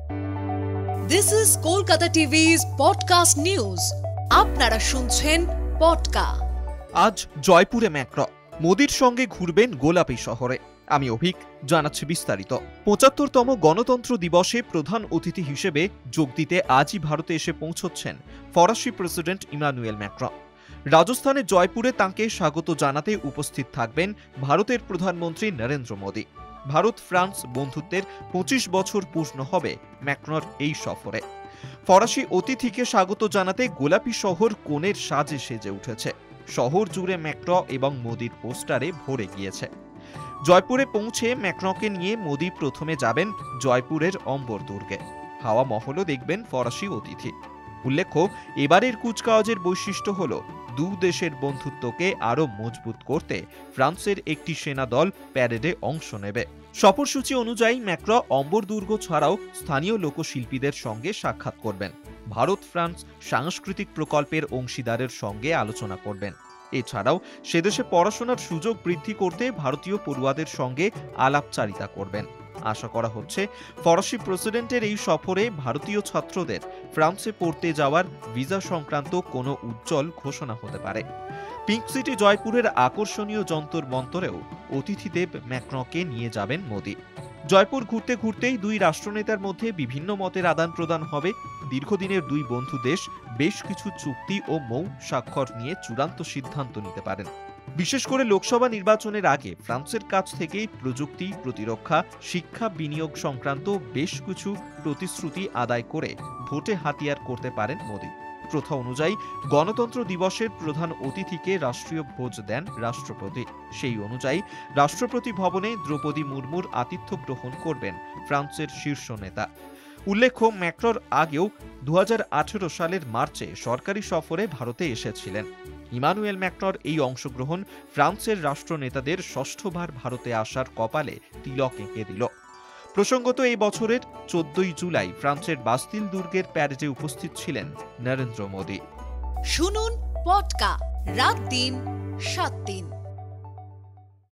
This is Kolkata TV's podcast news. আপনারা শুনছেন পডকা। আজ জয়পুরে ম্যাক্রন মোদির সঙ্গে ঘুরবেন গোলাপী শহরে। আমি অভিক, জানাচ্ছি বিস্তারিত। ৭৫তম গণতন্ত্র দিবসে প্রধান অতিথি হিসেবে যোগ দিতে আজই ভারতে এসে পৌঁছচ্ছেন ফরাসি প্রেসিডেন্ট ইমানুয়েল ম্যাক্রন। রাজস্থানের জয়পুরে তাঁকে স্বাগত জানাতে উপস্থিত থাকবেন ভারতের প্রধানমন্ত্রী নরেন্দ্র মোদি। ভারত ফ্রান্স বন্ধুত্বের ২৫ বছর পূর্ণ হবে ম্যাক্রনের এই সফরে। ফরাসি অতিথিকে স্বাগত জানাতে গোলাপী শহর কোণের সাজে সেজে উঠেছে। শহর জুড়ে ম্যাক্রন এবং মোদির পোস্টারে ভরে গিয়েছে। জয়পুরে পৌঁছে ম্যাক্রনকে নিয়ে মোদি প্রথমে যাবেন জয়পুরের অম্বর দুর্গে। হাওয়া মহলও দেখবেন ফরাসি অতিথি। উল্লেখ্য, এবারের কুচকাওয়াজের বৈশিষ্ট্য হল দু দেশের বন্ধুত্বকে আরও মজবুত করতে ফ্রান্সের একটি সেনা দল প্যারেডে অংশ নেবে। সফরসূচি অনুযায়ী ম্যাক্রন অম্বর দুর্গ ছাড়াও স্থানীয় লোকশিল্পীদের সঙ্গে সাক্ষাৎ করবেন। ভারত ফ্রান্স সাংস্কৃতিক প্রকল্পের অংশীদারের সঙ্গে আলোচনা করবেন। এছাড়াও সেদেশে পড়াশোনার সুযোগ বৃদ্ধি করতে ভারতীয় পড়ুয়াদের সঙ্গে আলাপচারিতা করবেন। আশা করা হচ্ছে ফরাসি প্রেসিডেন্টের এই সফরে ভারতীয় ছাত্রদের ফ্রান্সে পড়তে যাওয়ার ভিসা সংক্রান্ত কোনো উজ্জ্বল ঘোষণা হতে পারে। পিঙ্ক সিটি জয়পুরের আকর্ষণীয় যন্তর মন্তরেও অতিথিদেব ম্যাক্রনকে নিয়ে যাবেন মোদি। জয়পুর ঘুরতে ঘুরতেই দুই রাষ্ট্রনেতার মধ্যে বিভিন্ন মতের আদান প্রদান হবে। দীর্ঘদিনের দুই বন্ধু দেশ বেশ কিছু চুক্তি ও মৌ স্বাক্ষর নিয়ে চূড়ান্ত সিদ্ধান্ত নিতে পারেন। বিশেষ করে লোকসভা নির্বাচনের আগে ফ্রান্সের কাছ থেকেই প্রযুক্তি, প্রতিরক্ষা, শিক্ষা বিনিয়োগ সংক্রান্ত বেশ কিছু প্রতিশ্রুতি আদায় করে ভোটে হাতিয়ার করতে পারেন মোদি। প্রথা অনুযায়ী গণতন্ত্র দিবসের প্রধান অতিথিকে রাষ্ট্রীয় ভোজ দেন রাষ্ট্রপতি। সেই অনুযায়ী রাষ্ট্রপতি ভবনে দ্রৌপদী মুর্মুর আতিথ্য গ্রহণ করবেন ফ্রান্সের শীর্ষ নেতা। উল্লেখ্য, ম্যাক্রন আগেও ২০১৮ সালের মার্চে সরকারি সফরে ভারতে এসেছিলেন। ইমানুয়েল ম্যাক্রনের এই অংশগ্রহণ ফ্রান্সের রাষ্ট্রনেতাদের ষষ্ঠবার ভারতে আসার কপালে তিলক এঁকে দিল। প্রসঙ্গত, এই বছরের ১৪ই জুলাই ফ্রান্সের বাস্তিল দুর্গের প্যারেডে উপস্থিত ছিলেন নরেন্দ্র মোদি। শুনুন পডকা রাত দিন ৭ দিন।